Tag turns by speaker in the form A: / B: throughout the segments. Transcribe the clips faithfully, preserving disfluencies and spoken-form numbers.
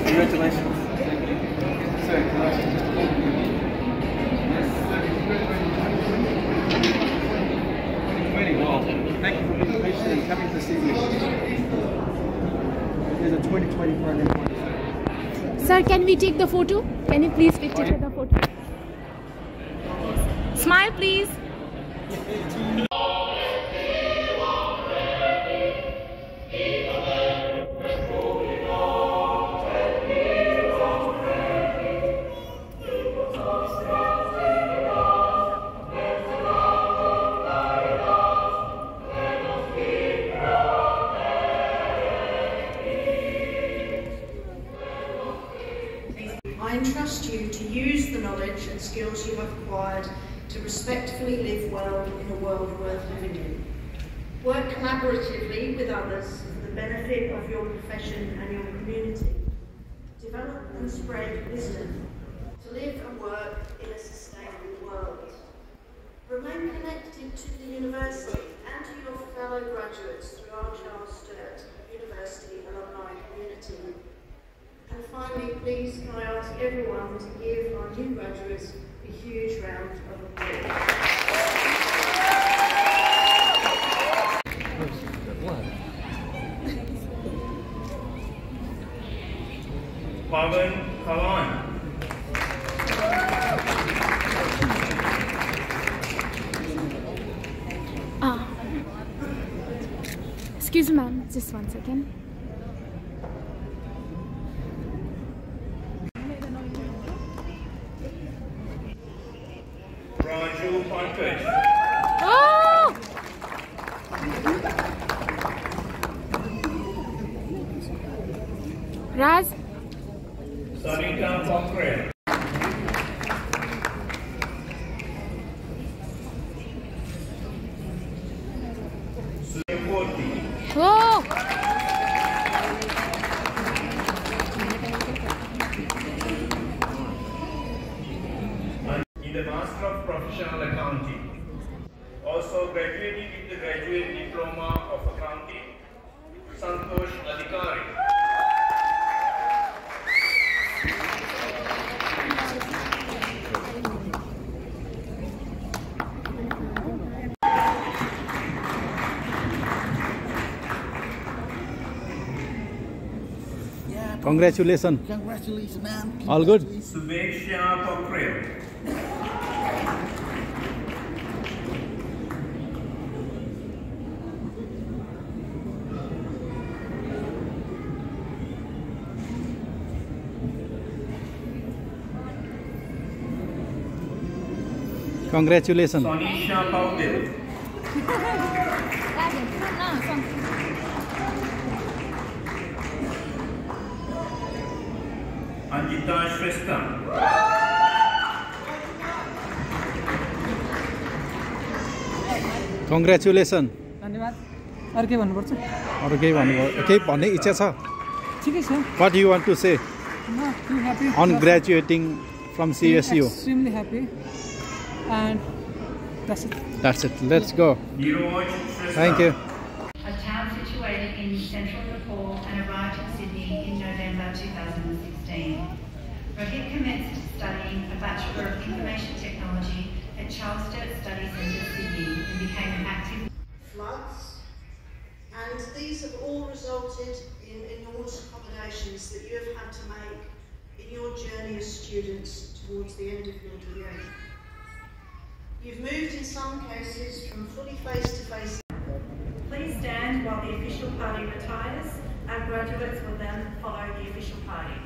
A: Congratulations. Sir, congratulations. Yes, sir, congratulations. Very well. Thank you for being patient and coming to see me. There's a twenty twenty program.
B: Sir, can we take the photo? Can you please take the photo? Smile, please.
C: I entrust you to use the knowledge and skills you have acquired to respectfully live well in a world worth living in. Work collaboratively with others for the benefit of your profession and your community. Develop and spread wisdom to live and work in a sustainable world. Remain connected to the university and to your fellow graduates through our Charles Sturt University alumni community. And finally, please can I ask everyone to give our new graduates a huge round of applause.
D: Pavan Kawan.
B: Ah. Excuse me, ma'am. Just one second. Oh! Raz?
D: Sarita Pokre.
B: Oh!
D: In the Master of Professional Accounting. Also graduating with the Graduate Diploma of Accounting, Santosh Adhikari.
E: Congratulations.
F: Congratulations, ma'am.
E: All good?
D: Subheksha Pokre.
E: Congratulations.
D: Sonisha Paudel. Anjita Shrestha.
E: Congratulations.
F: धन्यवाद. अरु के भन्नुपर्छ?
E: अरु केही भन्नु केही भन्ने इच्छा छ?
F: ठिकै छ.
E: What do you want to say?
F: No, I'm happy.
E: On graduating from C S U.
F: Extremely happy. And that's it.
E: That's it. Let's go. Thank you.
G: A town situated in central Nepal and arrived in Sydney in November two thousand sixteen. Rohit commenced studying a Bachelor of Information Technology at Charles Sturt Study Centre, Sydney, and became an active
C: Floods, and these have all resulted in enormous accommodations that you have had to make in your journey as students towards the end of your degree. You've moved in some cases from fully face-to-face.
G: Please stand while the official party retires. Our graduates will then follow the official party.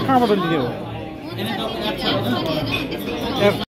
E: कहाँबाट लियो F